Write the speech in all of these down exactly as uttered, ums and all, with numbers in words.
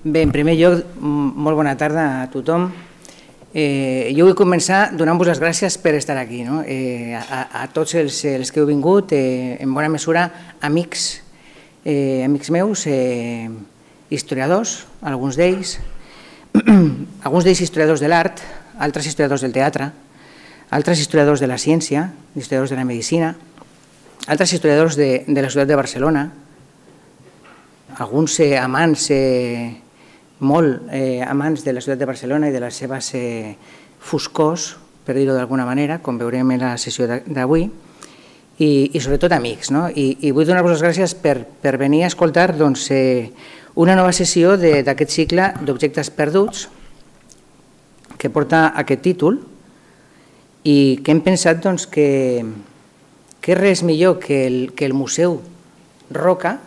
Bé, en primer lloc, molt bona tarda a tothom. Eh, jo vull començar donant-vos les gràcies per estar aquí, no? eh, a, a tots els, els que heu vingut, eh, en bona mesura amics, eh, amics meus, eh, historiadors, alguns d'ells, alguns d'ells historiadors de l'art, altres historiadors del teatre, altres historiadors de la ciència, historiadors de la medicina, altres historiadors de, de la ciutat de Barcelona, alguns eh, amants, eh, molt eh, amants de la ciutat de Barcelona i de les seves eh, foscors, per dir-ho d'alguna manera, com veurem en la sessió d'avui, i, i sobretot amics. No? I, i vull donar-vos les gràcies per, per venir a escoltar doncs, eh, una nova sessió d'aquest cicle d'objectes perduts que porta aquest títol i que hem pensat doncs, que, que res millor que el, que el Museu Roca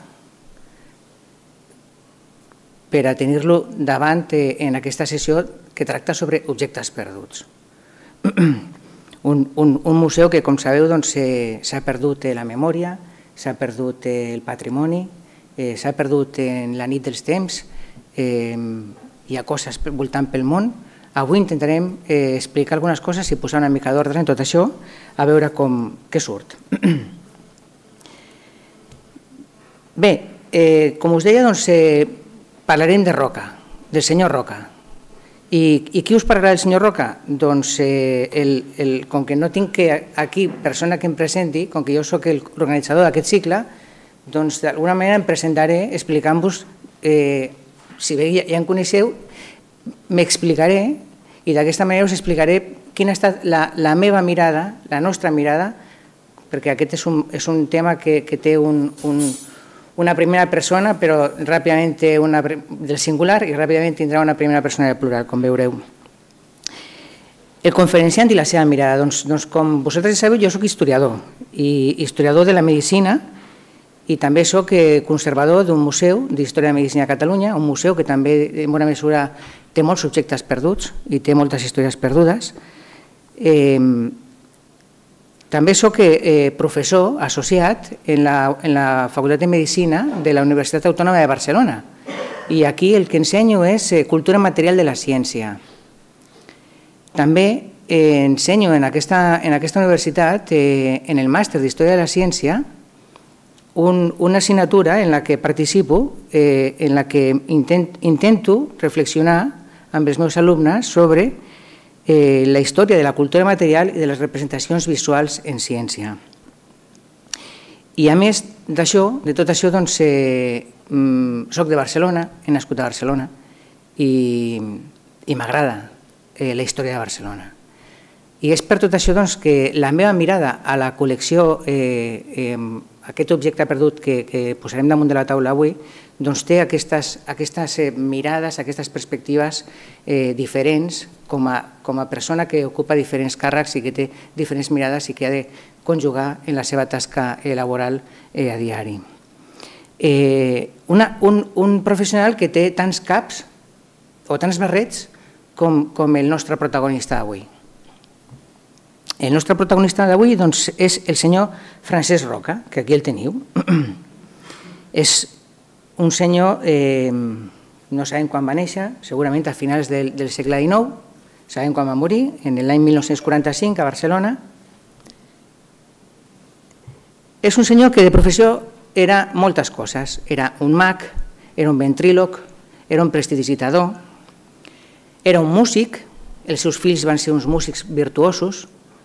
per a tenir-lo davant en aquesta sessió que tracta sobre objectes perduts. Un, un, un museu que, com sabeu, doncs, s'ha perdut la memòria, s'ha perdut el patrimoni, eh, s'ha perdut en la nit dels temps, eh, hi ha coses voltant pel món. Avui intentarem eh, explicar algunes coses i posar una mica d'ordre en tot això, a veure com, què surt. Bé, eh, com us deia, doncs, eh, parlarem de Roca, del senyor Roca. I, i qui us parlarà del senyor Roca? Doncs, eh, el, el, com que no tinc que aquí persona que em presenti, com que jo soc l'organitzador d'aquest cicle, doncs d'alguna manera em presentaré explicant-vos, eh, si bé ja, ja em coneixeu, m'explicaré i d'aquesta manera us explicaré quina ha estat la, la meva mirada, la nostra mirada, perquè aquest és un, és un tema que, que té un... un una primera persona, però ràpidament té una del singular i ràpidament tindrà una primera persona del plural, com veureu. El conferenciant i la seva mirada. Doncs, doncs com vosaltres sabeu, jo soc historiador, i historiador de la medicina, i també soc conservador d'un museu d'història de la medicina a Catalunya, un museu que també, en bona mesura, té molts subjectes perduts i té moltes històries perdudes. Eh, També soc eh, professor associat en la, en la Facultat de Medicina de la Universitat Autònoma de Barcelona i aquí el que ensenyo és eh, cultura material de la ciència. També eh, ensenyo en aquesta, en aquesta universitat, eh, en el màster d'Història de la Ciència, un, una assignatura en la que participo, eh, en la que intent, intento reflexionar amb els meus alumnes sobre Eh, la història de la cultura material i de les representacions visuals en ciència. I a més d'això, de tot això, doncs, eh, soc de Barcelona, he nascut a Barcelona i, i m'agrada eh, la història de Barcelona. I és per tot això doncs, que la meva mirada a la col·lecció, eh, eh, aquest objecte perdut que, que posarem damunt de la taula avui, doncs té aquestes, aquestes eh, mirades, aquestes perspectives eh, diferents com a, com a persona que ocupa diferents càrrecs i que té diferents mirades i que ha de conjugar en la seva tasca eh, laboral eh, a diari. Eh, una, un, un professional que té tants caps o tants barrets com, com el nostre protagonista d'avui. El nostre protagonista d'avui doncs, és el senyor Francesc Roca, que aquí el teniu. És un senyor, eh, no sabem quan va néixer, segurament a finals del, del segle dinou, sabem quan va morir, en l'any mil nou-cents quaranta-cinc a Barcelona. És un senyor que de professió era moltes coses. Era un mag, era un ventríloc, era un prestidigitador, era un músic, els seus fills van ser uns músics virtuosos,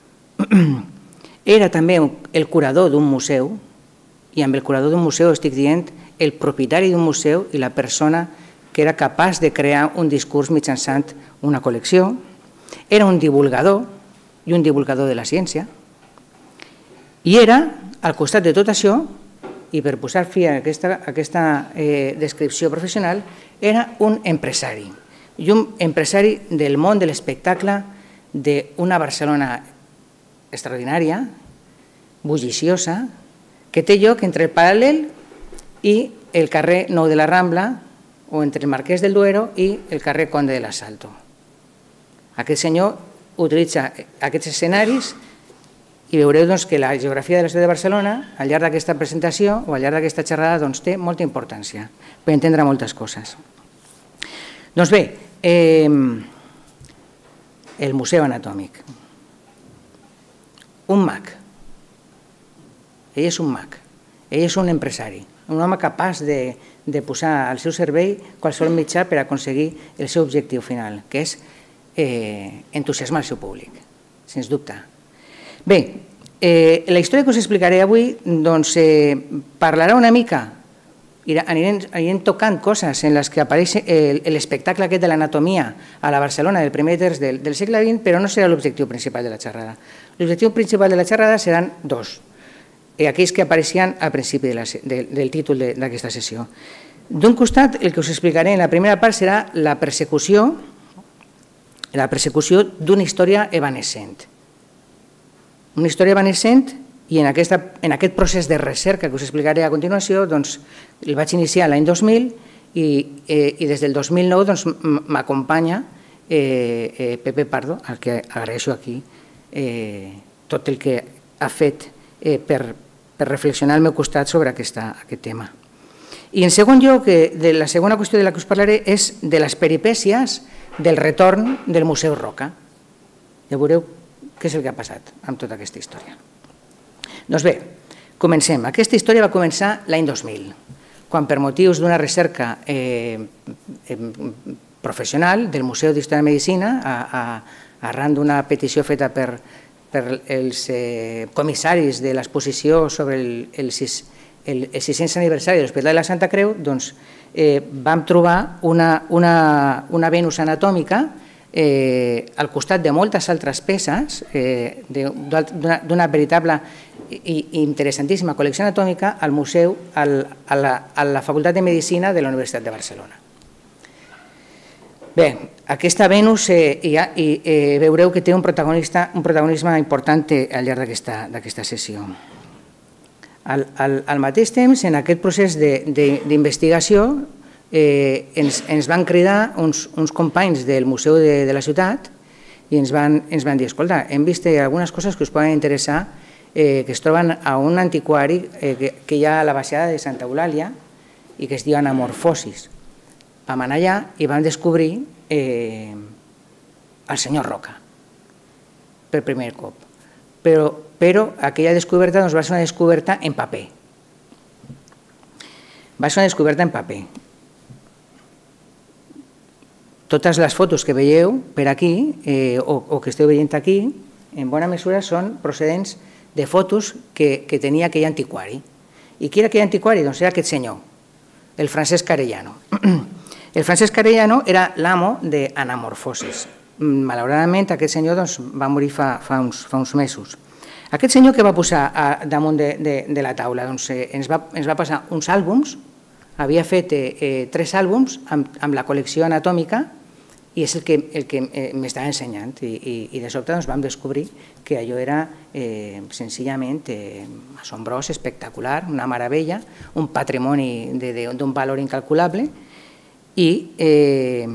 era també el curador d'un museu, i amb el curador d'un museu estic dient el propietari d'un museu i la persona que era capaç de crear un discurs mitjançant una col·lecció. Era un divulgador i un divulgador de la ciència. I era, al costat de tot això, i per posar fi a aquesta, a aquesta eh, descripció professional, era un empresari. I un empresari del món de l'espectacle d'una Barcelona extraordinària, bulliciosa, que té lloc entre el Paral·lel i el carrer Nou de la Rambla, o entre el Marquès del Duero i el carrer Conde de l'Asalto. Aquest senyor utilitza aquests escenaris i veureu doncs, que la geografia de la ciutat de Barcelona, al llarg d'aquesta presentació o al llarg d'aquesta xerrada, doncs, té molta importància per entendre moltes coses. Doncs bé, eh, el Museu Anatòmic. Un mag. Ell és un mag. Ell és un empresari, un home capaç de, de posar al seu servei qualsevol mitjà per aconseguir el seu objectiu final, que és eh, entusiasmar el seu públic, sens dubte. Bé, eh, la història que us explicaré avui doncs, eh, parlarà una mica, anirem, anirem tocant coses en les que apareix l'espectacle aquest de l'anatomia a la Barcelona del primer terç del, del segle vint, però no serà l'objectiu principal de la xerrada. L'objectiu principal de la xerrada seran dos, aquells que apareixien al principi de la, de, del títol d'aquesta sessió. D'un costat, el que us explicaré en la primera part serà la persecució, la persecució d'una història evanescent. Una història evanescent i en, aquesta, en aquest procés de recerca que us explicaré a continuació, doncs, el vaig iniciar l'any dos mil i, eh, i des del dos mil nou doncs, m'acompanya eh, eh, Pepe Pardo, al que agraeixo aquí eh, tot el que ha fet eh, per, per reflexionar al meu costat sobre aquesta, aquest tema. I en segon lloc, eh, de la segona qüestió de la que us parlaré és de les peripècies del retorn del Museu Roca. Ja veureu què és el que ha passat amb tota aquesta història. Doncs bé, comencem. Aquesta història va començar l'any dos mil, quan per motius d'una recerca eh, eh, professional del Museu d'Història de Medicina, a, a, arran d'una petició feta per, per els eh, comissaris de l'exposició sobre el, el, sis, el, el sis-cents aniversari de l'Hospital de la Santa Creu, doncs eh, vam trobar una, una, una Venus anatòmica eh, al costat de moltes altres peces eh, d'una veritable i interessantíssima col·lecció anatòmica al museu, al, a, la, a la Facultat de Medicina de la Universitat de Barcelona. Bé, aquesta Venus eh, i, i eh, veureu que té un, protagonista, un protagonisme important al llarg d'aquesta sessió. Al, al, al mateix temps, en aquest procés d'investigació, eh, ens, ens van cridar uns, uns companys del Museu de, de la Ciutat i ens van, ens van dir, escolta, hem vist algunes coses que us poden interessar, Eh, que es troben a un antiquari eh, que, que hi ha a la baixada de Santa Eulàlia i que es diu Anamorfosis. Vam anar allà i vam descobrir eh, el senyor Roca per primer cop. Però, però aquella descoberta doncs, va ser una descoberta en paper. Va ser una descoberta en paper. Totes les fotos que veieu per aquí eh, o, o que esteu veient aquí, en bona mesura són procedents de fotos que, que tenia aquell antiquari. I qui era aquell antiquari? Doncs era aquest senyor, el Francesc Arellano. El Francesc Arellano era l'amo d'Anamorfosis. Malauradament, aquest senyor doncs, va morir fa, fa, uns, fa uns mesos. Aquest senyor que va posar a, damunt de, de, de la taula doncs, eh, ens, va, ens va passar uns àlbums, havia fet eh, eh, tres àlbums amb, amb la col·lecció anatòmica i és el que, el que eh, m'estava ensenyant i, i, i de sobte doncs, vam descobrir que allò era eh, senzillament eh, assombrós, espectacular, una meravella, un patrimoni d'un valor incalculable i eh,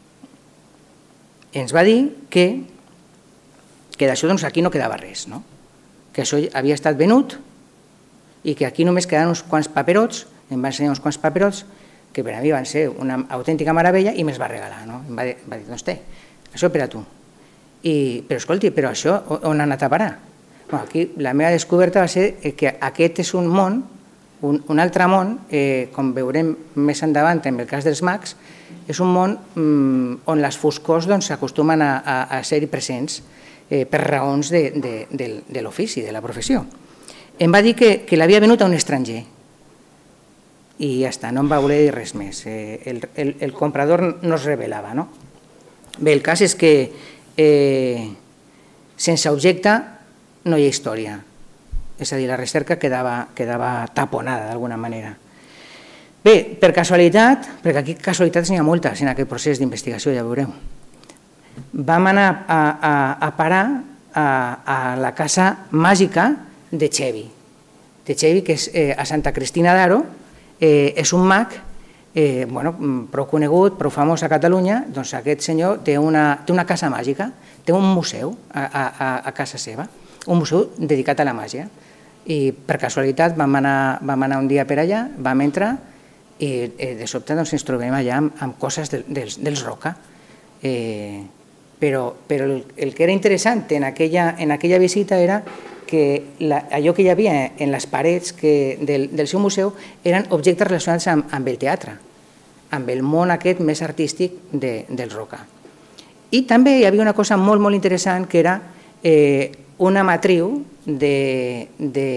ens va dir que, que d'això doncs, aquí no quedava res, no? Que això havia estat venut i que aquí només quedaven uns quants paperots, em va ensenyar uns quants paperots que per a mi van ser una autèntica meravella i me'ls va regalar. No? Em va dir, va dir, doncs té, això per a tu. I, però escolti, però això on ha anat a parar? Bueno, aquí la meva descoberta va ser que aquest és un món, un, un altre món, eh, com veurem més endavant en el cas dels mags, és un món mm, on les foscors s'acostumen doncs, a, a, a ser-hi presents eh, per raons de, de, de, de l'ofici, de la professió. Em va dir que, que l'havia venut a un estranger i ja està, no em va voler dir res més. Eh, el, el, el comprador no es revelava. No? Bé, el cas és que eh, sense objecte no hi ha història. És a dir, la recerca quedava, quedava taponada d'alguna manera. Bé, per casualitat, perquè aquí casualitats n'hi ha moltes en aquest procés d'investigació, ja veureu, vam anar a, a, a parar a, a la casa màgica de Xevi. De Xevi, que és eh, a Santa Cristina d'Aro, eh, és un mag eh, bueno, prou conegut, prou famós a Catalunya. Doncs aquest senyor té una, té una casa màgica, té un museu a, a, a casa seva, un museu dedicat a la màgia. I per casualitat vam anar, vam anar un dia per allà, vam entrar i eh, de sobte doncs, ens trobem allà amb, amb coses de, dels, dels Roca. Eh, però però el, el que era interessant en aquella, en aquella visita era que la, allò que hi havia en les parets que, del, del seu museu eren objectes relacionats amb, amb el teatre, amb el món aquest més artístic de, del Roca. I també hi havia una cosa molt, molt interessant que era eh, una matriu de, de,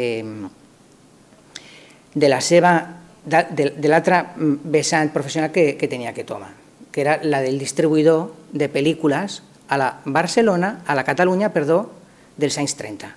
de la seva, de, de, de l'altre vessant professional que, que tenia aquest home, que era la del distribuïdor de pel·lícules a la Barcelona, a la Catalunya, perdó, dels anys trenta.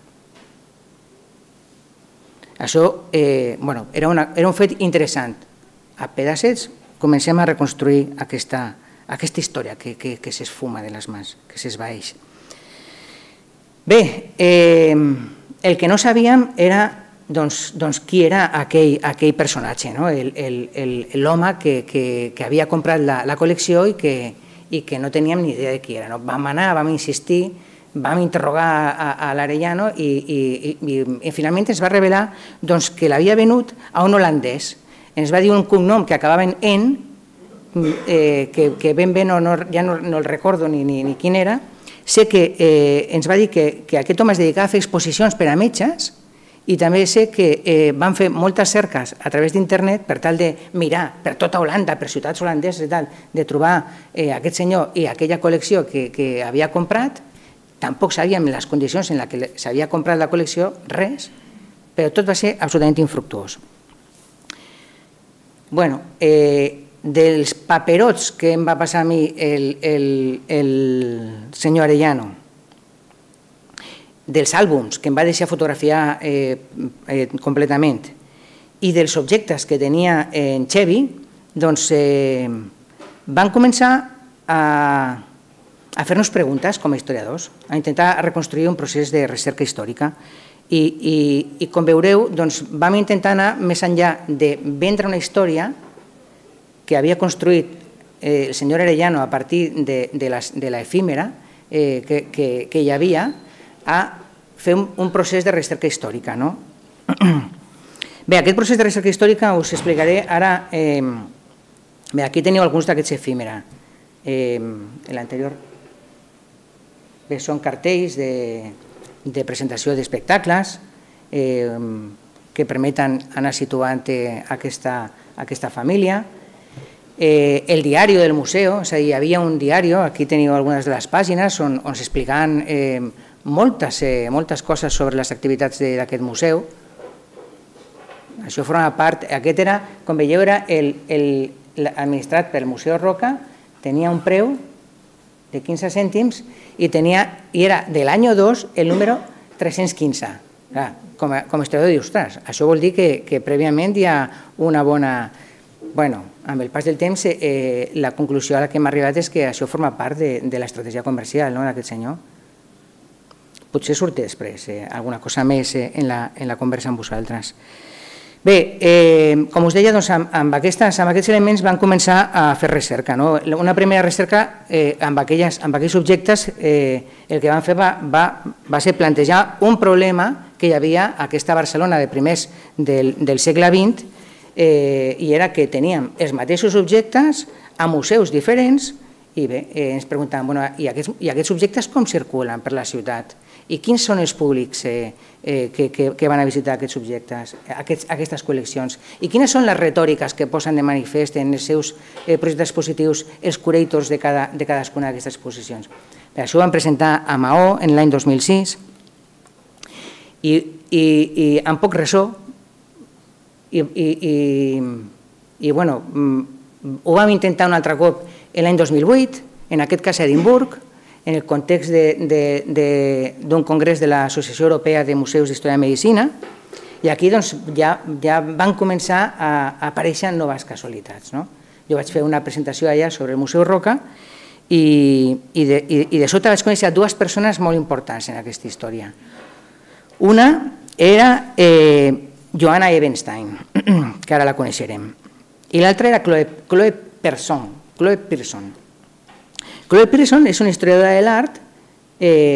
Això eh, bueno, era, una, era un fet interessant. A pedaçets comencem a reconstruir aquesta, aquesta història que, que, que s'esfuma de les mans, que s'esvaeix. Bé, eh, el que no sabíem era doncs, doncs, qui era aquell, aquell personatge, no? L'home que, que, que havia comprat la, la col·lecció i que, i que no teníem ni idea de qui era. No? Vam anar, vam insistir, vam interrogar a, a l'Arellano i, i, i, i finalment ens va revelar doncs, que l'havia venut a un holandès. Ens va dir un cognom que acabava en en, eh, que, que ben bé no, no, ja no, no el recordo ni, ni, ni quin era. Sé que eh, ens va dir que, que aquest home es dedicava a fer exposicions per a metges i també sé que eh, van fer moltes cerques a través d'internet per tal de mirar per tota Holanda, per ciutats holandeses i tal, de trobar eh, aquest senyor i aquella col·lecció que, que havia comprat. Tampoc sabíem les condicions en les que s'havia comprat la col·lecció, res, però tot va ser absolutament infructuós. Bueno, eh, dels paperots que em va passar a mi el, el, el senyor Arellano, dels àlbums que em va deixar fotografiar eh, eh, completament i dels objectes que tenia en Xevi, doncs eh, van començar a, a fer-nos preguntes com a historiadors, a intentar reconstruir un procés de recerca històrica i, i, i com veureu doncs, vam intentar anar més enllà de vendre una història que havia construït eh, el senyor Arellano a partir de, de, les, de l'efímera eh, que, que, que hi havia, a fer un, un procés de recerca històrica. No? Bé, aquest procés de recerca històrica us explicaré ara. Eh, bé, aquí teniu alguns d'aquests efímera. Eh, l'anterior bé, són cartells de, de presentació d'espectacles eh, que permeten anar situant aquesta, aquesta família. Eh, el diari del museu, és a dir, hi havia un diari, aquí teniu algunes de les pàgines on, on s'explicaven eh, moltes, eh, moltes coses sobre les activitats d'aquest museu. Això forma part, aquest era, com veieu, era el, el, administrat pel Museu Roca, tenia un preu de quinze cèntims i, tenia, i era de l'any dos el número tres-cents quinze. Clar, com, a, com a historiador dius, ostres, això vol dir que, que prèviament hi ha una bona... Bueno, amb el pas del temps, eh, la conclusió a la que hem arribat és que això forma part de, de l'estratègia comercial, no?, d'aquest senyor. Potser surt després eh, alguna cosa més eh, en, la, en la conversa amb vosaltres. Bé, eh, com us deia, doncs, amb, amb, aquestes, amb aquests elements van començar a fer recerca. No? Una primera recerca eh, amb, aquelles, amb aquells objectes, eh, el que van fer va, va, va ser plantejar un problema que hi havia a aquesta Barcelona de primers del, del segle vint, Eh, i era que teníem els mateixos objectes a museus diferents i bé, eh, ens preguntàvem, bueno, i aquests, i aquests objectes com circulen per la ciutat? I quins són els públics eh, eh, que, que, que van a visitar aquests objectes, aquests, aquestes col·leccions? I quines són les retòriques que posen de manifest en els seus eh, projectes expositius els curators de, cada, de cadascuna d'aquestes exposicions? Per això ho vam presentar a Maó en l'any dos mil sis i, i, i amb poc ressò. I, i, i, i bueno, ho vam intentar un altre cop l'any dos mil vuit, en aquest cas a Edimburg, en el context d'un congrés de l'Associació Europea de Museus d'Història de Medicina, i aquí doncs, ja, ja van començar a, a aparèixer noves casualitats. No? Jo vaig fer una presentació allà sobre el Museu Roca i, i, de, i, i de sota vaig conèixer dues persones molt importants en aquesta història. Una era... Eh, Joanna Ebenstein, que ara la coneixerem. I l'altra era Chloe, Chloe Pearson. Chloe Pearson. Chloe Pearson és una historiadora de l'art eh,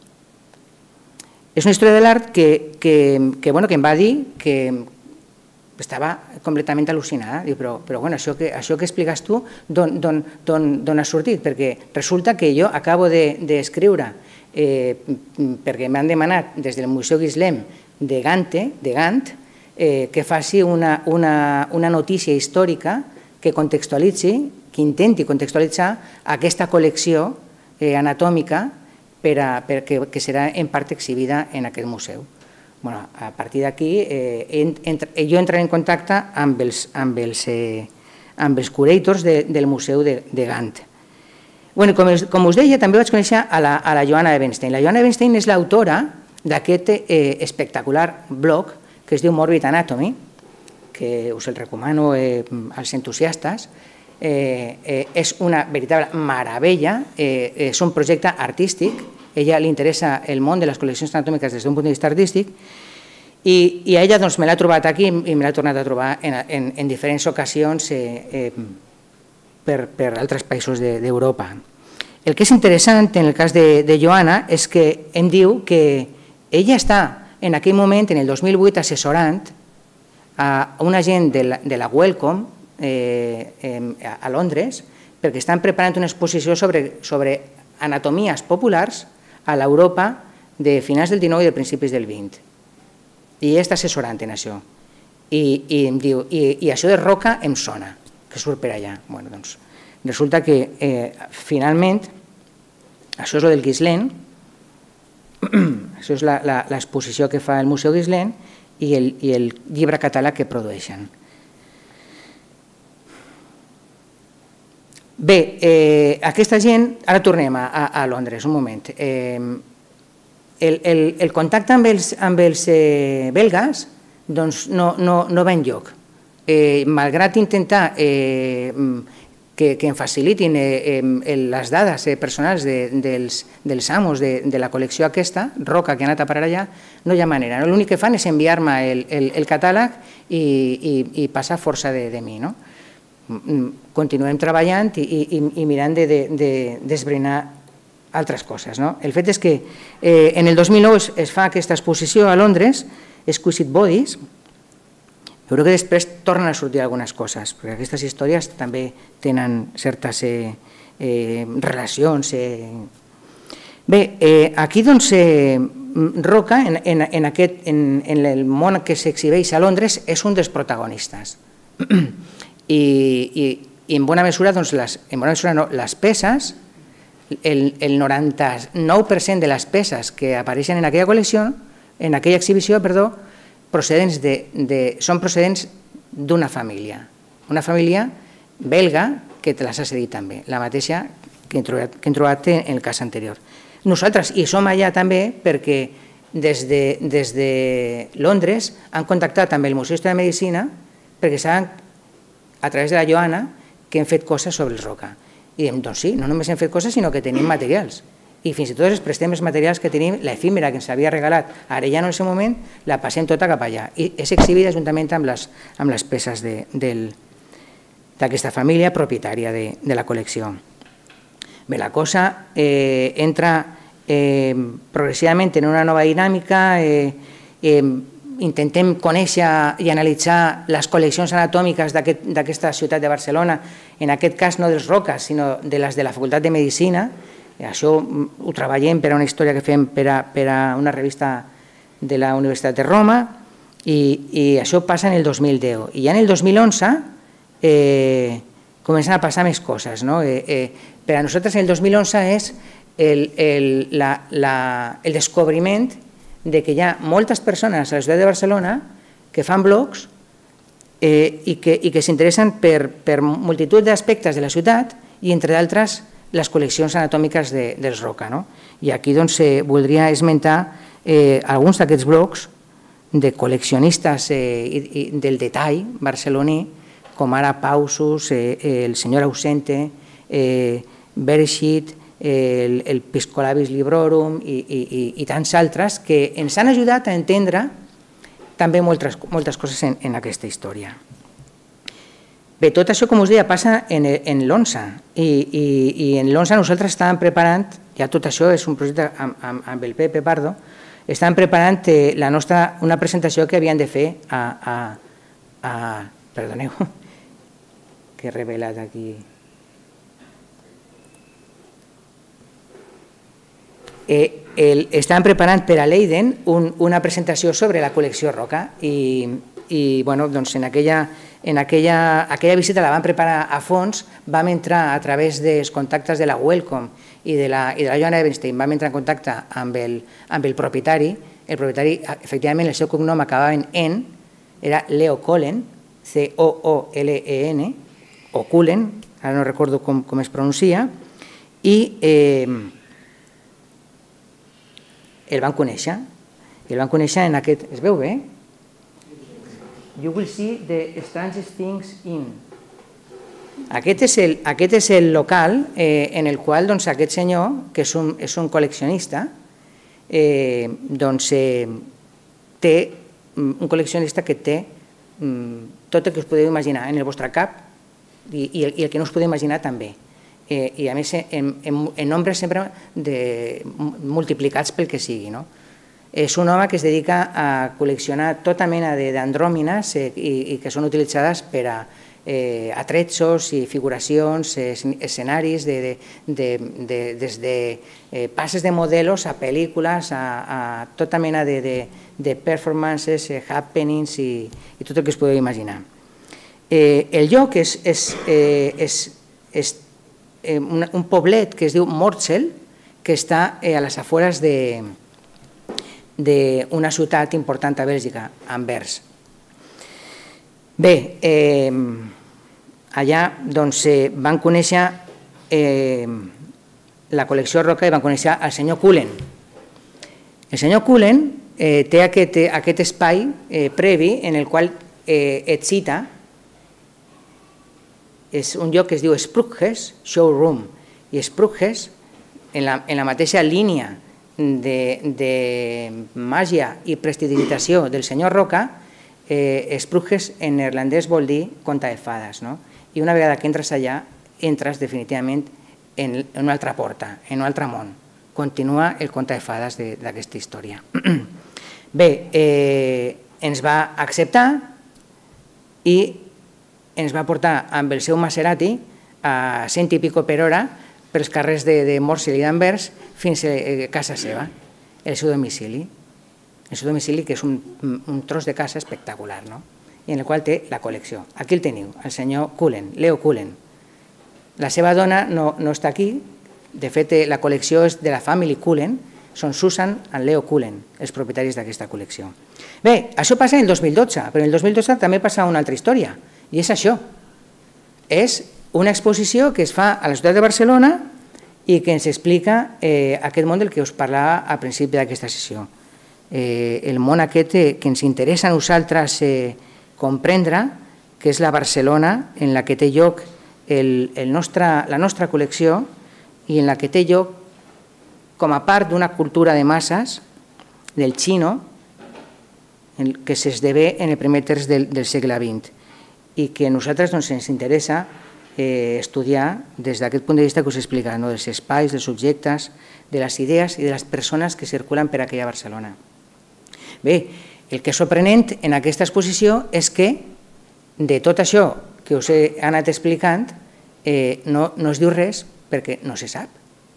és una historiadora de l'art que, que, que, bueno, que em va dir que, estava completament al·lucinada. Diu, però, però bueno, això que, això que expliques tu, d'on ha sortit? Perquè resulta que jo acabo d'escriure, eh, perquè m'han demanat des del Museu Guislem de Gante, de Gant, eh, que faci una, una, una notícia històrica que contextualitzi, que intenti contextualitzar aquesta col·lecció eh, anatòmica per a, per, que, que serà en part exhibida en aquest museu. Bueno, a partir d'aquí eh, ent, jo entraré en contacte amb els, amb els, eh, amb els curators de, del museu de, de Gant. Bueno, com, com us deia, també vaig conèixer a la, a la Johanna Ebenstein. La Johanna Ebenstein és l'autora d'aquest eh, espectacular blog que es diu Morbid Anatomy, que us el recomano eh, als entusiastes. Eh, eh, és una veritable meravella, eh, és un projecte artístic. A ella li interessa el món de les col·leccions anatòmiques des d'un punt de vista artístic i, i a ella doncs, me l'ha trobat aquí i me l'ha tornat a trobar en, en, en diferents ocasions eh, eh, per, per altres països d'Europa. El que és interessant en el cas de, de Johanna és que em diu que ella està en aquell moment, en el dos mil vuit, assessorant a una gent de la, de la Wellcome eh, eh, a Londres perquè estan preparant una exposició sobre, sobre anatomies populars a l'Europa de finals del dinou i de principis del vint. I ella està assessorant en això. I, i em diu, i, i això de Roca em sona, que surt per allà. Bueno, doncs, resulta que eh, finalment, això és el del Guislén, això és l'exposició que fa el Museu Guislén i el, i el llibre català que produeixen. Bé, eh, aquesta gent, ara tornem a, a Londres, un moment. Eh, el, el, el contacte amb els, amb els eh, belgues doncs no, no, no va enlloc. Eh, malgrat intentar eh, que, que em facilitin eh, eh, les dades eh, personals de, dels, dels amos de, de la col·lecció aquesta, Roca, que ha anat a parar allà, no hi ha manera. L'únic que fan és enviar-me el, el, el catàleg i, i, i passar força de, de mi, no? Continuem treballant i, i, i mirant de, de, de desbrinar altres coses. No? El fet és que eh, en el dos mil nou es, es fa aquesta exposició a Londres, Exquisite Bodies, però que després tornen a sortir algunes coses, perquè aquestes històries també tenen certes eh, eh, relacions. Eh. Bé, eh, aquí doncs eh, Roca, en, en, en, aquest, en, en el món que s'exhibeix a Londres, és un dels protagonistes. I, i, i en bona mesura, doncs, les, en bona mesura no, les peces, el, el noranta-nou per cent de les peces que apareixen en aquella col·lecció, en aquella exhibició, perdó, procedents de, de, són procedents d'una família, una família belga que te les ha cedit també, la mateixa que hem trobat, que hem trobat en el cas anterior. Nosaltres hi som allà també perquè des de, des de Londres han contactat amb el Museu d'Història de Medicina perquè saben a través de la Johanna, que hem fet coses sobre el Roca. I diem, doncs sí, no només hem fet coses, sinó que tenim materials. I fins i tot els prestem els materials que tenim, l'efímera que ens havia regalat Arellano en aquest moment, la passem tota cap allà. I és exhibida juntament amb les, amb les peces d'aquesta família propietària de, de la col·lecció. Bé, la cosa eh, entra eh, progressivament en una nova dinàmica, eh, eh, intentem conèixer i analitzar les col·leccions anatòmiques d'aquesta ciutat de Barcelona, en aquest cas no dels Roques, sinó de les de la Facultat de Medicina. Això ho treballem per a una història que fem per a, per a una revista de la Universitat de Roma i, i això passa en el dos mil deu. I ja en el dos mil onze eh, comencen a passar més coses. No? Eh, eh, per a nosaltres el dos mil onze és el, el, la, la, el descobriment de que hi ha moltes persones a la ciutat de Barcelona que fan blogs eh, i que, i que s'interessen per, per multitud d'aspectes de la ciutat i, entre d'altres, les col·leccions anatòmiques de, dels Roca. No? I aquí doncs, eh, voldria esmentar eh, alguns d'aquests blogs de col·leccionistes eh, i, i del detall barceloní, com ara Pausus, eh, el senyor Ausente, eh, Bereshit, el, el Piscolabis Librorum i, i, i tants altres que ens han ajudat a entendre també moltes, moltes coses en, en aquesta història. Bé, tot això, com us deia, passa en, en l'onze i, i, i en l'onze nosaltres estàvem preparant, ja tot això és un projecte amb, amb, amb el Pepe Pardo, estàvem preparant eh, la nostra, una presentació que havien de fer a, a, Ah, perdoneu, que he revelat aquí. Eh, el, estaven preparant per a Leiden un, una presentació sobre la col·lecció Roca i, i bueno, doncs en, aquella, en aquella, aquella visita la van preparar a fons, vam entrar a través dels contactes de la Wellcome i de la, i de la Joan Ebenstein, vam entrar en contacte amb el, amb el propietari, el propietari, efectivament, el seu cognom acabava en en, era Leo Collen, C O O L E N, o Cullen, ara no recordo com, com es pronuncia, i eh, el van conèixer, i el van conèixer en aquest... Es veu bé? You will see the strangest things in. Aquest és el, aquest és el local eh, en el qual doncs, aquest senyor, que és un, és un col·leccionista, eh, doncs, eh, té un col·leccionista que té tot el que us podeu imaginar en el vostre cap i, i, el, i el que no us podeu imaginar també. Eh, I a més en, en, en nombres sempre de, multiplicats pel que sigui. No? És un home que es dedica a col·leccionar tota mena d'andròmines eh, i, i que són utilitzades per a eh, atrezzos i figuracions, eh, escenaris, de, de, de, de, des de eh, passes de modelos a pel·lícules, a, a tota mena de, de, de performances, eh, happenings i, i tot el que us podeu imaginar. Eh, el lloc és, és, eh, és, és eh, un, un poblet que es diu Mortsel, que està eh, a les afores de d'una ciutat important a Bèlgica, Anvers. Bé, eh, allà doncs, eh, van conèixer eh, la col·lecció Roca i van conèixer el senyor Cullen. El senyor Cullen eh, té aquest, aquest espai eh, previ en el qual eh, et cita, és un lloc que es diu Sprugges Showroom, i Sprugges, en la, en la mateixa línia de, de màgia i prestidigitació del senyor Roca, eh, Sprugges en neerlandès vol dir conta de fades, no? I una vegada que entres allà, entres definitivament en, en una altra porta, en un altre món. Continua el conte de fades d'aquesta història. Bé, eh, ens va acceptar i ens va portar amb el seu Maserati a cent i pico per hora pels carrers de, de Mortsel i d'Anvers fins a casa seva, el seu domicili. El seu domicili, que és un, un tros de casa espectacular, no? I en el qual té la col·lecció. Aquí el teniu, el senyor Cullen, Leo Cullen. La seva dona no, no està aquí, de fet la col·lecció és de la family Cullen, són Susan i Leo Cullen, els propietaris d'aquesta col·lecció. Bé, això passa en el dos mil dotze, però en el dos mil dotze també passa una altra història, i és això. És una exposició que es fa a la ciutat de Barcelona i que ens explica eh, aquest món del que us parlava al principi d'aquesta sessió. Eh, el món aquest eh, que ens interessa a nosaltres eh, comprendre, que és la Barcelona en la que té lloc el, el nostre, la nostra col·lecció i en la que té lloc com a part d'una cultura de masses del xino que s'esdevé en el primer terç del, del segle vint i que a nosaltres doncs, ens interessa eh, estudiar des d'aquest punt de vista que us he explicat, no? Dels espais, dels subjectes, de les idees i de les persones que circulen per aquella Barcelona. Bé, el que és sorprenent en aquesta exposició és que de tot això que us he anat explicant eh, no, no es diu res perquè no se sap.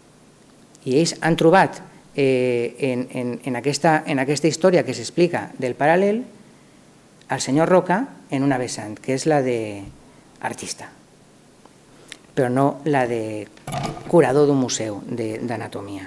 I ells han trobat eh, en, en, en, aquesta, en aquesta història que s'explica del paral·lel al senyor Roca en una vessant, que és la d'artista, però no la de curador d'un museu d'anatomia.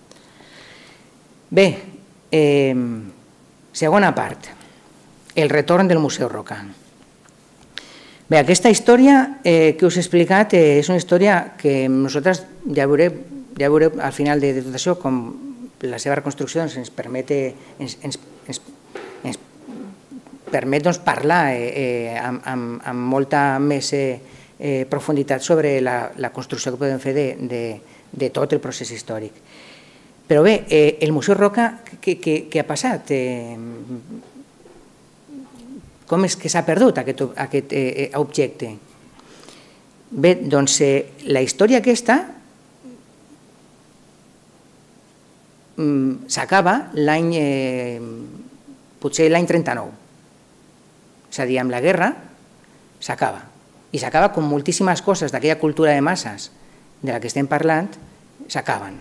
Bé, eh, segona part, el retorn del Museu Roca. Bé, aquesta història eh, que us he explicat eh, és una història que nosaltres ja veurem, ja veureu al final de, de tot això com la seva reconstrucció doncs, ens permet, ens, ens, ens, ens permet doncs, parlar eh, eh, amb, amb, amb molta més eh, eh, profunditat sobre la, la construcció que podem fer de, de, de tot el procés històric. Però bé, eh, el Museu Roca, què, què, què ha passat? Eh, com és que s'ha perdut aquest, aquest eh, objecte? Bé, doncs eh, la història aquesta s'acaba l'any, eh, potser l'any trenta-nou. És a dir, amb la guerra s'acaba. I s'acaba com moltíssimes coses d'aquella cultura de masses de la que estem parlant, s'acaben.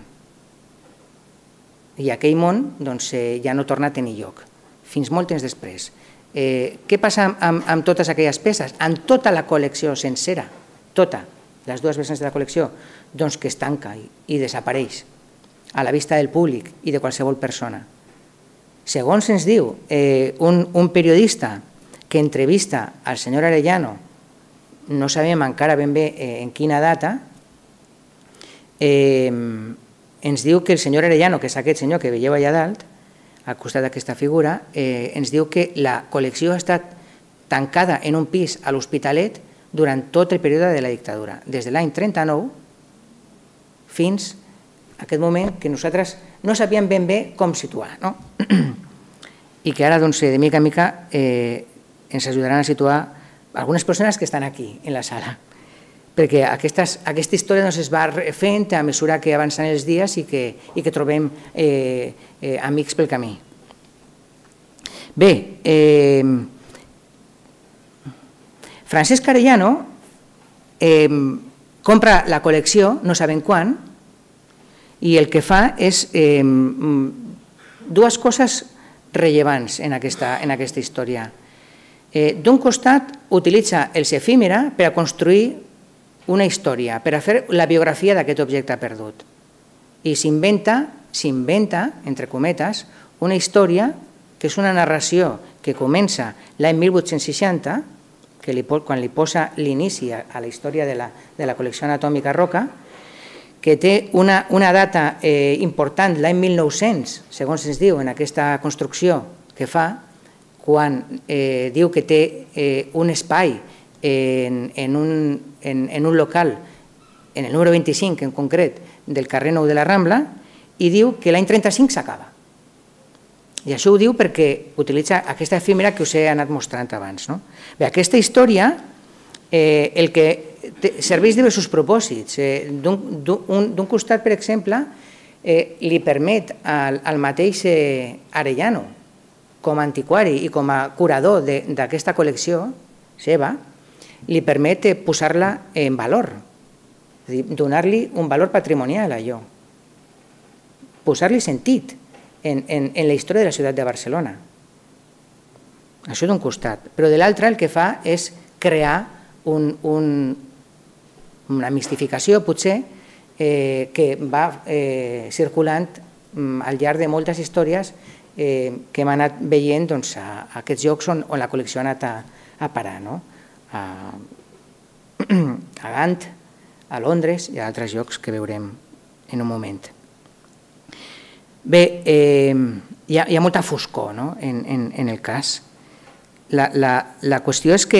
I aquell món ja no torna a tenir lloc, fins molt temps després. Què passa amb totes aquelles peces? Amb tota la col·lecció sencera, tota, les dues versions de la col·lecció, doncs que es tanca i desapareix a la vista del públic i de qualsevol persona. Segons ens diu un periodista que entrevista al senyor Arellano, no sabem encara ben bé en quina data, ens diu que el senyor Arellano, que és aquest senyor que veieu allà dalt, al costat d'aquesta figura, ens diu que la col·lecció ha estat tancada en un pis a l'Hospitalet durant tot el període de la dictadura, des de l'any trenta-nou fins a aquest moment que nosaltres no sabíem ben bé com situar, no? I que ara, doncs, de mica en mica ens ajudaran a situar algunes persones que estan aquí, en la sala, perquè aquesta història es va fent a mesura que avancen els dies i que trobem amics pel camí. Bé, Francesc Arellano compra la col·lecció, no sabem quan, i el que fa és dues coses rellevants en aquesta història. D'un costat, utilitza els efímera per a construir una història, per a fer la biografia d'aquest objecte perdut. I s'inventa, s'inventa, entre cometes, una història que és una narració que comença l'any mil vuit-cents seixanta, quan li posa l'inici a la història de la col·lecció anatòmica Roca, que té una data important, l'any mil nou-cents, segons ens diu en aquesta construcció que fa, quan diu que té un espai en un local, en el número vint-i-cinc en concret, del carrer Nou de la Rambla, i diu que l'any trenta-cinc s'acaba. I això ho diu perquè utilitza aquesta efímera que us he anat mostrant abans. Bé, aquesta història el que serveix diversos propòsits. D'un costat, per exemple, li permet al mateix Arellano, com a antiquari i com a curador d'aquesta col·lecció seva, li permet posar-la en valor, donar-li un valor patrimonial a allò, posar-li sentit en la història de la ciutat de Barcelona. Això d'un costat. Però de l'altre el que fa és crear una mistificació, potser, que va circulant al llarg de moltes històries que hem anat veient a aquests llocs on la col·lecció ha anat a parar, a Gant, a Londres i a altres llocs que veurem en un moment. Bé, hi ha molta foscor en el cas. La qüestió és que,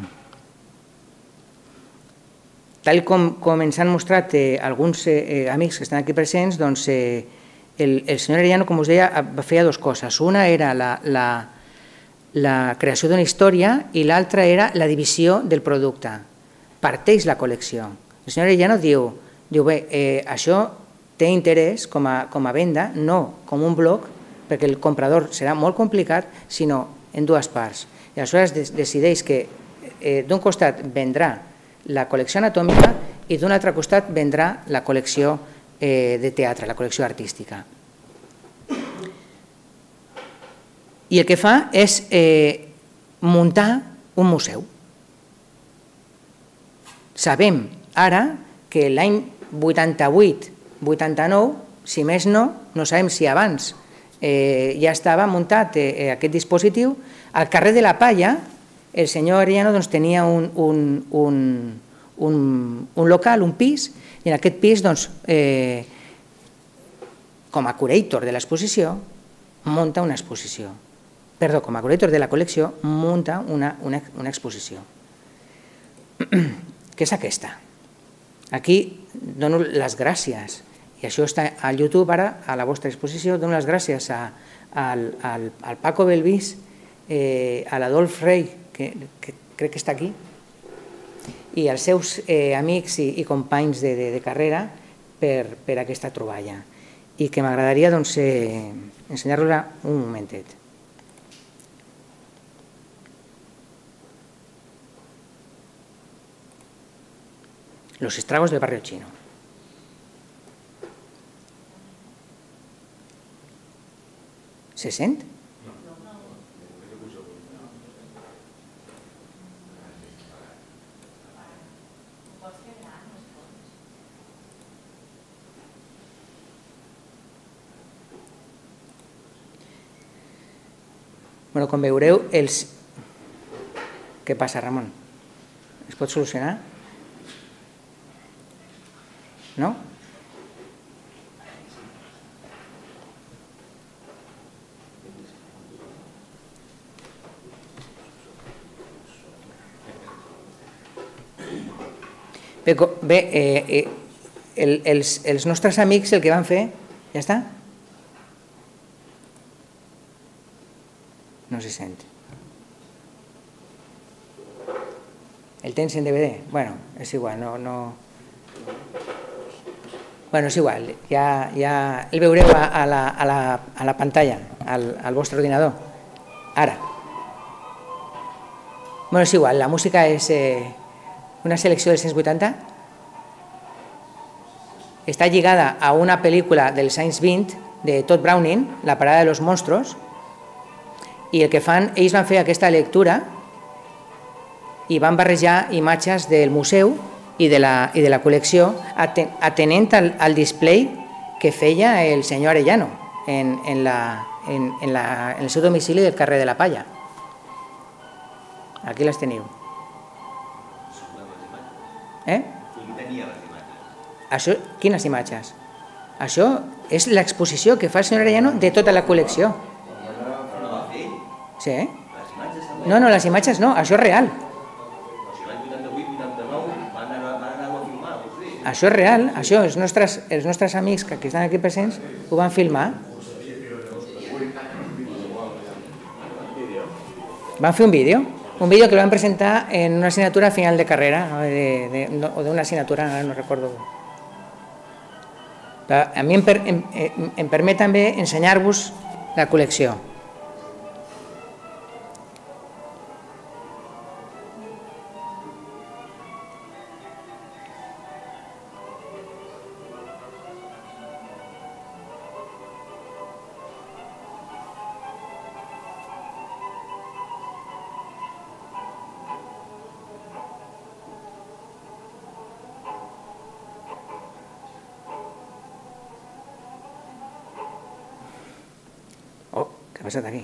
tal com ens han mostrat alguns amics que estan aquí presents, doncs el senyor Arellano, com us deia, feia dues coses. Una era la creació d'una història i l'altra era la divisió del producte. Parteix la col·lecció. El senyor Arellano diu, bé, això té interès com a venda, no com un bloc, perquè el comprador serà molt complicat, sinó en dues parts. I aleshores decideix que d'un costat vendrà la col·lecció anatòmica i d'un altre costat vendrà la col·lecció de teatre, la col·lecció artística. I el que fa és muntar un museu. Sabem ara que l'any vuitanta-vuit vuitanta-nou, si més no, no sabem si abans ja estava muntat aquest dispositiu, al carrer de la Palla el senyor Arellano tenia un local, un pis, i en aquest pis, com a curator de l'exposició, munta una exposició. Perdó, com a curator de la col·lecció, munta una exposició, que és aquesta. Aquí dono les gràcies, i això està a YouTube ara, a la vostra exposició, dono les gràcies al Paco Belvís, a l'Adolf Rey, que crec que està aquí, i als seus amics i companys de carrera per aquesta troballa, i que m'agradaria ensenyar-la un momentet. Los estragos del barrio chino. Se sent? Bueno, com veureu, els... Què passa, Ramon? Es pot solucionar? No? Bé, bé eh, eh, el, els, els nostres amics el que van fer... Ja està? No se sent. El tens en D V D? Bueno, és igual, no... no... Bueno, és igual, ja, ja el veureu a, a, la, a, la, a la pantalla, al, al vostre ordinador. Ara. Bueno, és igual, la música és eh, una selecció dels anys vuitanta. Està lligada a una pel·lícula dels anys vint de Todd Browning, La parada de los monstruos, i el que fan, ells van fer aquesta lectura i van barrejar imatges del museu i de la, i de la col·lecció atenent al, al display que feia el senyor Arellano en, en, la, en, en, la, en el seu domicili del carrer de la Palla. Aquí les teniu. Eh? Això, quines imatges? Això és l'exposició que fa el senyor Arellano de tota la col·lecció. Sí, eh? No, no, les imatges no, això és real. Això és real, això, els nostres, els nostres amics que estan aquí presents ho van filmar. Van fer un vídeo, un vídeo que lo van presentar en una assignatura a final de carrera, ¿no? de, de, no, o de una assignatura, no, no recordo. A mi em, per, em, em permet també ensenyar-vos la col·lecció. ¿Qué ha passat aquí?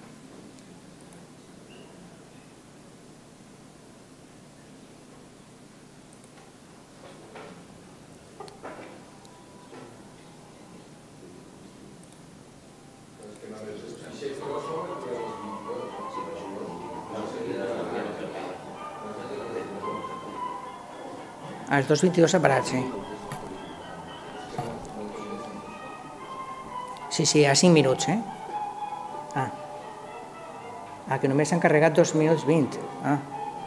Ah, els dos vint-i-dos separats, sí. Sí, sí, a cinc minuts, eh? Ah. Ah, que només s'han carregat dos minuts vint. Ah.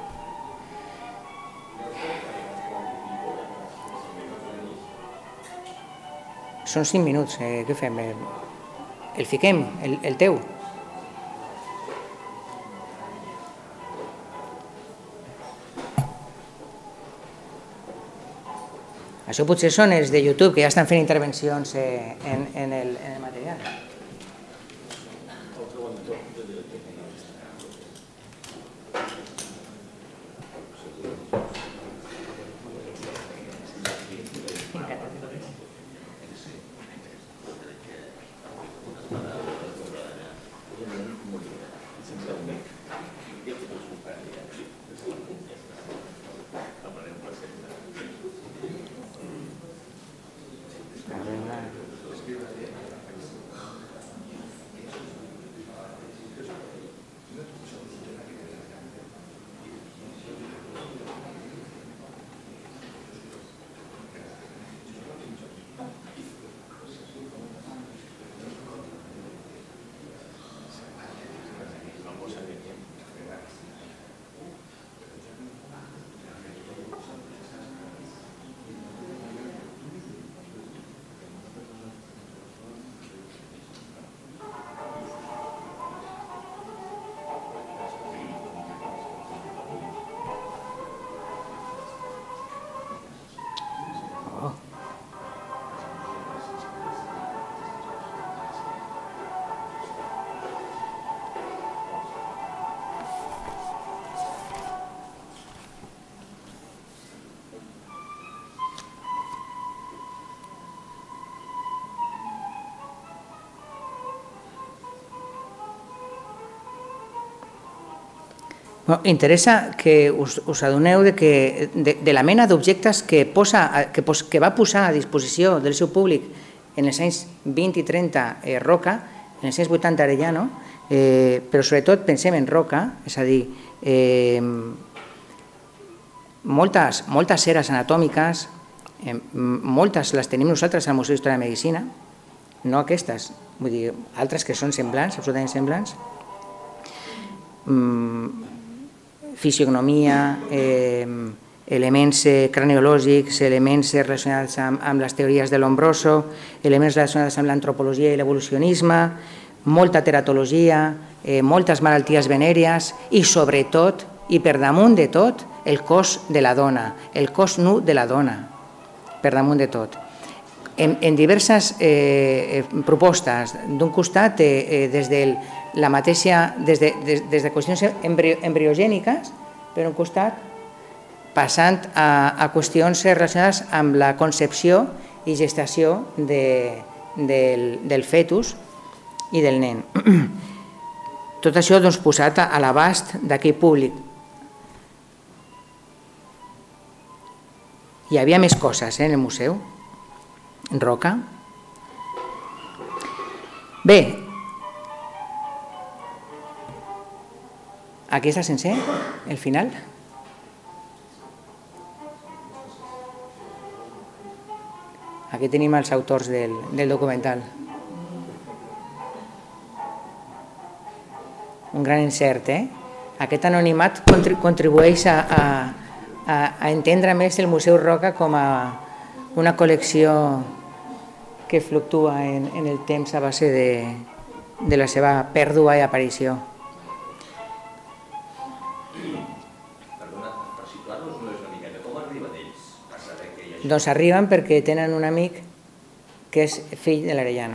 Són cinc minuts, eh? Què fem? El fiquem, el, el teu. Això potser són els de YouTube, que ja estan fent intervencions eh, en, en, el, en el material. Interessa que us, us adoneu de, que, de, de la mena d'objectes que, posa, que, pos, que va posar a disposició del seu públic en els anys vint i trenta eh, Roca, en els anys vuitanta Arellano, eh, però sobretot pensem en Roca, és a dir, eh, moltes, moltes ceres anatòmiques, eh, moltes les tenim nosaltres al Museu d'Història de Medicina, no aquestes, vull dir, altres que són semblants, absolutament semblants, mm, fisiognomia, eh, elements craneològics, elements relacionats amb, amb les teories de Lombroso, elements relacionats amb l'antropologia i l'evolucionisme, molta teratologia, eh, moltes malalties venèries i, sobretot, i per damunt de tot, el cos de la dona, el cos nu de la dona, per damunt de tot. En, en diverses eh, propostes, d'un costat, eh, des de la mateixa, des de, des, des de qüestions embri, embriogèniques, per un costat, passant a, a qüestions relacionades amb la concepció i gestació de, del, del fetus i del nen. Tot això doncs, posat a l'abast d'aquell públic. Hi havia més coses eh, en el museu. Roca. Bé, aquí està sencer, el final. Aquí tenim els autors del, del documental. Un gran encert, eh? Aquest anonimat contribueix a, a, a entendre més el Museu Roca com a una col·lecció que fluctua en, en el temps a base de, de la seva pèrdua i aparició. Perdona, per situar-nos una miqueta, com arriben ells a saber que hi ha gent? Doncs arriben perquè tenen un amic que és fill de l'Arellano.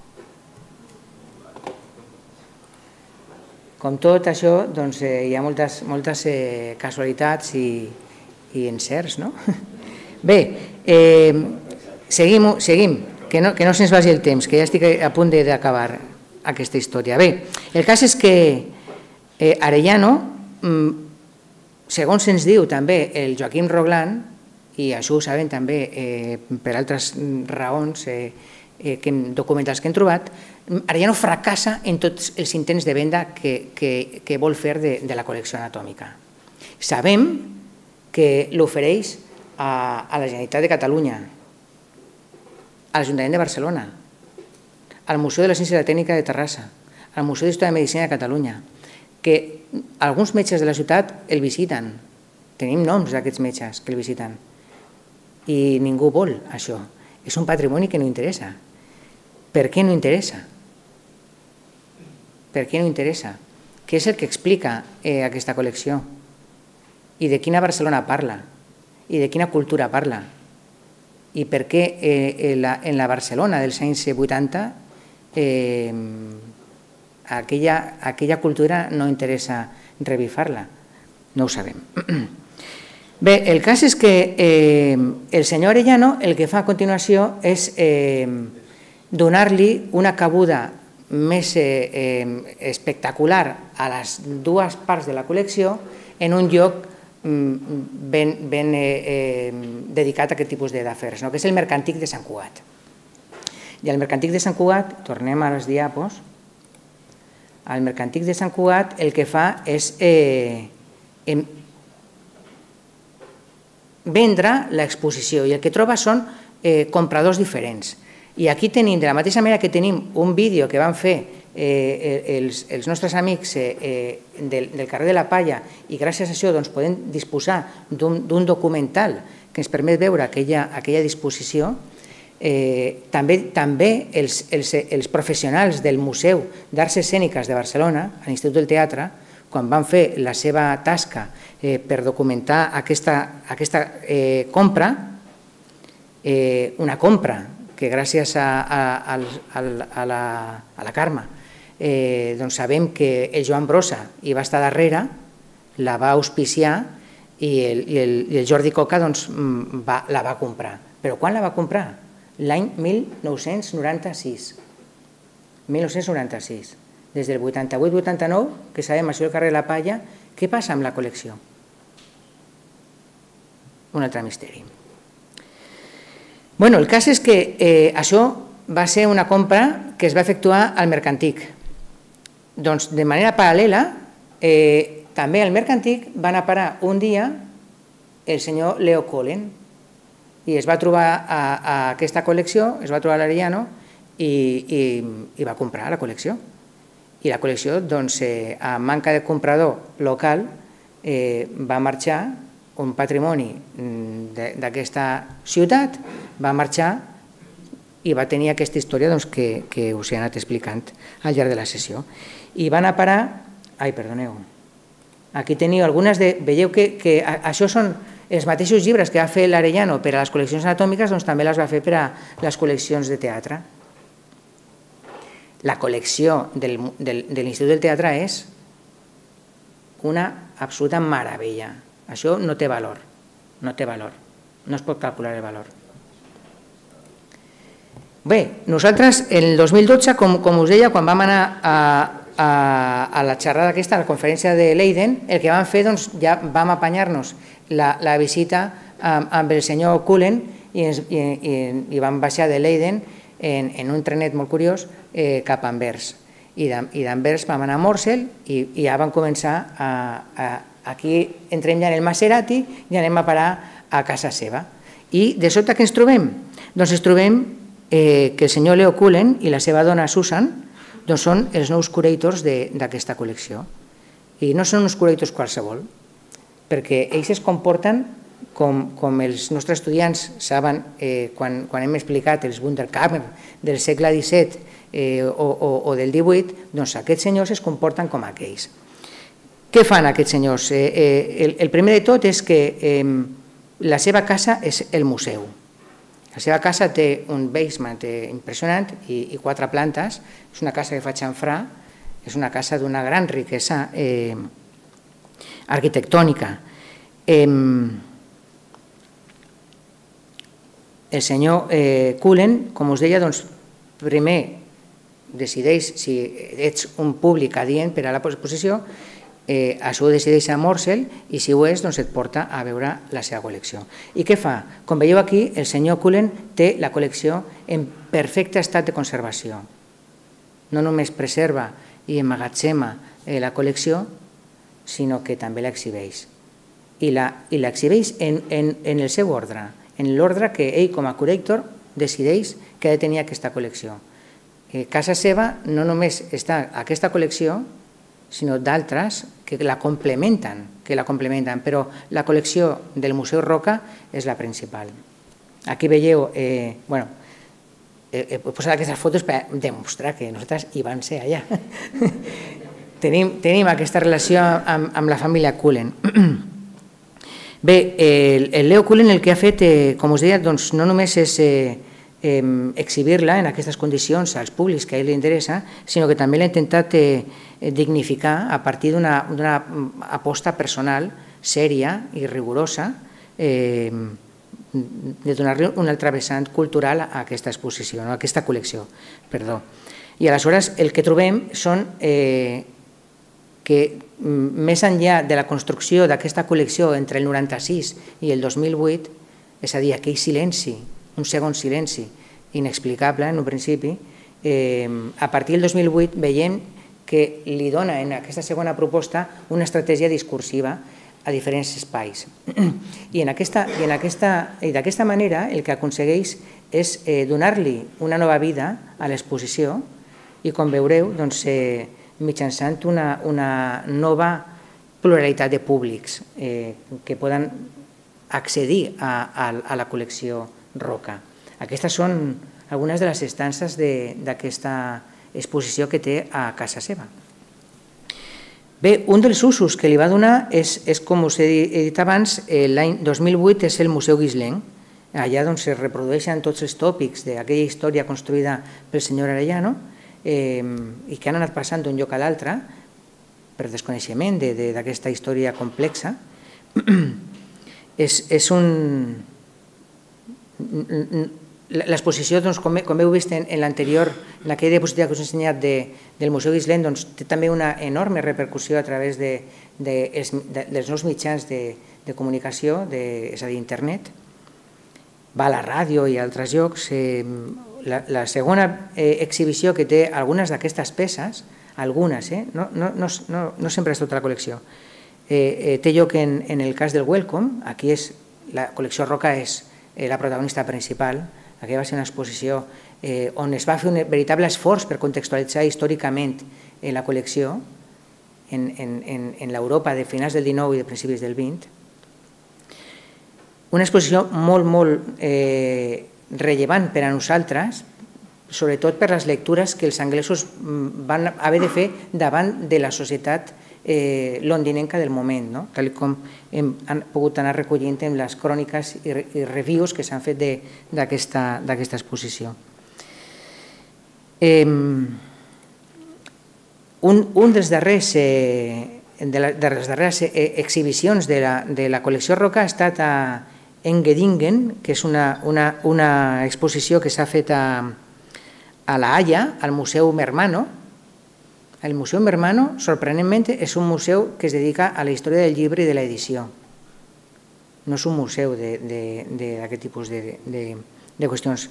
Com tot això, doncs, eh, hi ha moltes, moltes eh, casualitats i, i encerts, no? Bé, eh, seguim, seguim que no, que no se'ns vagi el temps, que ja estic a punt d'acabar aquesta història. Bé, el cas és que eh, Arellano, segons se'ns diu també el Joaquim Roglan, i això ho saben també eh, per altres raons eh, eh, que, documentals que hem trobat, Arellano fracassa en tots els intents de venda que, que, que vol fer de, de la col·lecció anatòmica. Sabem que l'ofereix a, a la Generalitat de Catalunya, a l'Ajuntament de Barcelona, al Museu de la Ciència i la Tècnica de Terrassa, al Museu d'Història de Medicina de Catalunya, que alguns metges de la ciutat el visiten. Tenim noms d'aquests metges que el visiten. I ningú vol això. És un patrimoni que no interessa. Per què no interessa? Per què no interessa? Què és el que explica eh, aquesta col·lecció? I de quina Barcelona parla? I de quina cultura parla? I per què eh, en, la, en la Barcelona dels anys vuitanta eh, aquella, aquella cultura no interessa revifar-la? No ho sabem. Bé, el cas és que eh, el senyor Arellano el que fa a continuació és eh, donar-li una cabuda més eh, eh, espectacular a les dues parts de la col·lecció en un lloc ben, ben eh, eh, dedicat a aquest tipus d'afers, no? Que és el Mercantic de Sant Cugat. I al Mercantic de Sant Cugat, tornem a les diapos, al Mercantic de Sant Cugat el que fa és eh, eh, vendre l'exposició i el que troba són eh, compradors diferents. I aquí tenim, de la mateixa manera que tenim un vídeo que van fer eh, els, els nostres amics eh, del, del carrer de la Palla i gràcies a això doncs, podem disposar d'un documental que ens permet veure aquella, aquella disposició, eh, també, també els, els, els professionals del Museu d'Arts Escèniques de Barcelona, a l'Institut del Teatre, quan van fer la seva tasca eh, per documentar aquesta, aquesta eh, compra, eh, una compra que gràcies a, a, a, a, la, a la Carme eh, doncs sabem que el Joan Brossa hi va estar darrere, la va auspiciar i el, i el, i el Jordi Coca doncs, va, la va comprar. Però quan la va comprar? L'any mil nou-cents noranta-sis. mil nou-cents noranta-sis. Des del vuitanta-vuit vuitanta-nou, que sabem això del carrer de la Palla, Què passa amb la col·lecció? Un altre misteri. Bueno, el cas és que eh, això va ser una compra que es va efectuar al Mercantic. Doncs de manera paral·lela, eh, també al Mercantic van a parar un dia el senyor Leo Cullen i es va trobar a, a aquesta col·lecció, es va trobar a l'Arellano i, i, i va comprar la col·lecció. I la col·lecció, doncs, eh, a manca de comprador local, eh, va marxar un patrimoni d'aquesta ciutat, va marxar i va tenir aquesta història doncs, que, que us he anat explicant al llarg de la sessió. I van a parar... Ai, perdoneu. Aquí teniu algunes de... Veieu que, que això són els mateixos llibres que va fer l'Arellano per a les col·leccions anatòmiques, doncs també les va fer per a les col·leccions de teatre. La col·lecció del, del, de l'Institut del Teatre és una absoluta meravella. Això no té valor, no té valor, no es pot calcular el valor. Bé, nosaltres el dos mil dotze, com, com us deia, quan vam anar a, a, a la xerrada aquesta, a la conferència de Leiden, el que vam fer, doncs, ja vam apanyar-nos la, la visita amb, amb el senyor Cullen i, ens, i, i, i vam baixar de Leiden en, en un trenet molt curiós eh, cap a Anvers. I d'Anvers vam anar a Morsel i, i ja vam començar a, a aquí entrem ja en el Maserati i anem a parar a casa seva. I de sobte què ens trobem? Doncs ens trobem eh, que el senyor Leo Cullen i la seva dona Susan doncs són els nous curators d'aquesta col·lecció. I no són uns curators qualsevol, perquè ells es comporten com, com els nostres estudiants saben eh, quan, quan hem explicat els Wunderkammer del segle disset eh, o, o, o del divuit, doncs aquests senyors es comporten com aquells. Què fan aquests senyors? Eh, eh, el, el primer de tot és que eh, la seva casa és el museu. La seva casa té un basement impressionant i, i quatre plantes. És una casa que fa xamfrà, és una casa d'una gran riquesa eh, arquitectònica. Eh, el senyor eh, Cullen, com us deia, doncs, primer decideix si ets un públic adient per a la exposició, Eh, això ho decideix a Morsel i si ho és doncs et porta a veure la seva col·lecció. I què fa? Com veieu aquí, el senyor Cullen té la col·lecció en perfecte estat de conservació. No només preserva i emmagatzema eh, la col·lecció, sinó que també l'exhibeix. I l'exhibeix en, en, en el seu ordre, en l'ordre que ell com a curator decideix que ha de tenir aquesta col·lecció. Eh, casa seva no només està aquesta col·lecció, sinó d'altres que la complementen, que la complementen, però la col·lecció del Museu Roca és la principal. Aquí veieu, eh, bueno, he posat aquestes fotos per demostrar que nosaltres hi vam ser allà. tenim, tenim aquesta relació amb, amb la família Cullen. Bé, el, el Leo Cullen el que ha fet, eh, com us deia, doncs no només és eh, eh, exhibir-la en aquestes condicions als públics que a ell li interessa, sinó que també l'ha intentat eh, dignificar a partir d'una aposta personal, sèria i rigorosa, eh, de donar-li un altre vessant cultural a aquesta exposició, a aquesta col·lecció. Perdó. I aleshores el que trobem són eh, que més enllà de la construcció d'aquesta col·lecció entre el noranta-sis i el dos mil vuit, és a dir, aquell silenci, un segon silenci inexplicable en un principi, eh, a partir del dos mil vuit veiem que li dona en aquesta segona proposta una estratègia discursiva a diferents espais. I d'aquesta manera el que aconsegueix és donar-li una nova vida a l'exposició i, com veureu, mitjançant una nova pluralitat de públics que poden accedir a la col·lecció Roca. Aquestes són algunes de les estances d'aquesta exposició que té a casa seva. Bé, un dels usos que li va donar és, com us he dit abans, l'any dos mil vuit és el Museu Guisleng. Allà es reprodueixen tots els tòpics d'aquella història construïda pel senyor Arellano i que han anat passant d'un lloc a l'altre per desconeixement d'aquesta història complexa. És un... l'exposició, doncs, com, com heu vist en, en l'anterior, en aquella diapositiva que us he ensenyat de, del Museu d'Islent, doncs, té també una enorme repercussió a través de, de, de, dels nous mitjans de, de comunicació, de, és a dir, internet, va a la ràdio i a altres llocs. Eh, la, la segona eh, exhibició que té algunes d'aquestes peces, algunes, eh, no, no, no, no, no sempre és tota la col·lecció, eh, eh, té lloc en, en el cas del Welcome. Aquí és, la col·lecció Roca és eh, la protagonista principal. Aquí va ser una exposició eh, on es va fer un veritable esforç per contextualitzar històricament eh, la col·lecció en, en, en, en l'Europa de finals del dinou i de principis del vint. Una exposició molt, molt eh, rellevant per a nosaltres, sobretot per les lectures que els anglesos van haver de fer davant de la societat eh, londinenca del moment, no? Tal com hem han pogut anar recollint en les cròniques i, i reviews que s'han fet d'aquesta exposició. Eh, un, un dels darrers, eh, de, la, de les darreres eh, exhibicions de la, de la col·lecció Roca ha estat a Engadingen, que és una, una, una exposició que s'ha fet a, a La Haya, al Museu Mermano. El Museu Mermano, sorprenentment, és un museu que es dedica a la història del llibre i de l'edició. No és un museu d'aquest tipus de, de, de qüestions.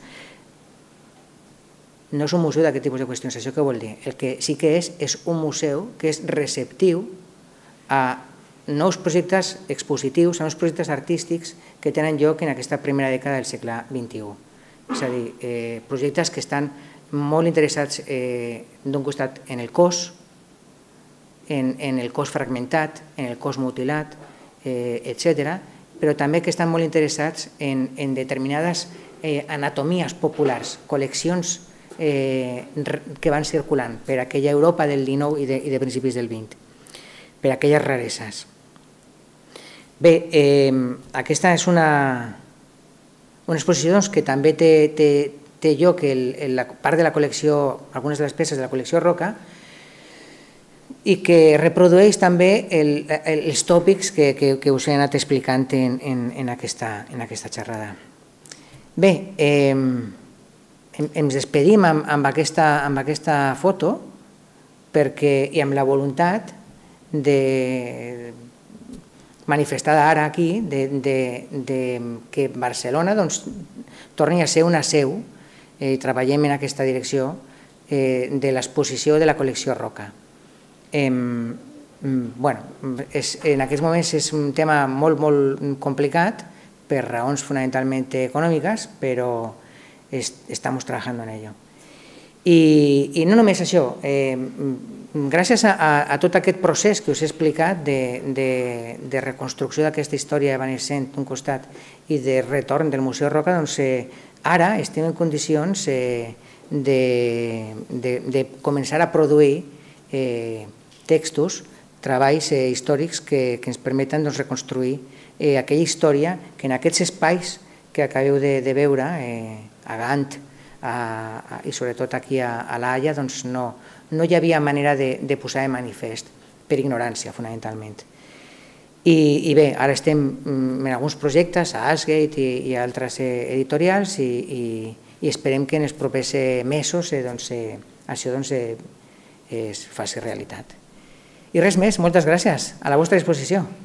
No és un museu d'aquest tipus de qüestions. Això què vol dir? El que sí que és, és un museu que és receptiu a nous projectes expositius, a nous projectes artístics que tenen lloc en aquesta primera dècada del segle vint-i-u. És a dir, eh, projectes que estan molt interessats eh, d'un costat en el cos, en, en el cos fragmentat, en el cos mutilat, eh, etcètera, però també que estan molt interessats en, en determinades eh, anatomies populars, col·leccions eh, que van circulant per aquella Europa del dinou i de, i de principis del vint, per aquelles rareses. Bé, eh, aquesta és una, una exposició doncs, que també té, té, té lloc el, el, la part de la col·lecció, algunes de les peces de la col·lecció Roca, i que reprodueix també el, el, els tòpics que, que, que us he anat explicant en, en, en, aquesta, en aquesta xerrada. Bé, eh, ens despedim amb, amb, aquesta, amb aquesta foto perquè, i amb la voluntat de, manifestada ara aquí de, de, de que Barcelona doncs, torni a ser una seu eh, i treballem en aquesta direcció eh, de l'exposició de la col·lecció Roca. Eh, bueno, és, en aquests moments és un tema molt, molt complicat per raons fonamentalment econòmiques, però es, estamos trabajando en ello. I, i no només això, eh, gràcies a, a tot aquest procés que us he explicat de, de, de reconstrucció d'aquesta història evanescent d'un costat i de retorn del Museu Roca, doncs eh, ara estem en condicions eh, de, de, de començar a produir eh, textos, treballs eh, històrics que, que ens permeten doncs, reconstruir eh, aquella història que en aquests espais que acabeu de, de veure, eh, a Gant, a, a, i sobretot aquí a, a La Haya, doncs no, no hi havia manera de, de posar de manifest, per ignorància, fonamentalment. I, i bé, ara estem en alguns projectes, a Ashgate i, i altres eh, editorials, i, i, i esperem que en els propers eh, mesos eh, doncs, eh, això doncs, eh, es faci realitat. I res més, moltes gràcies, a la vostra disposició.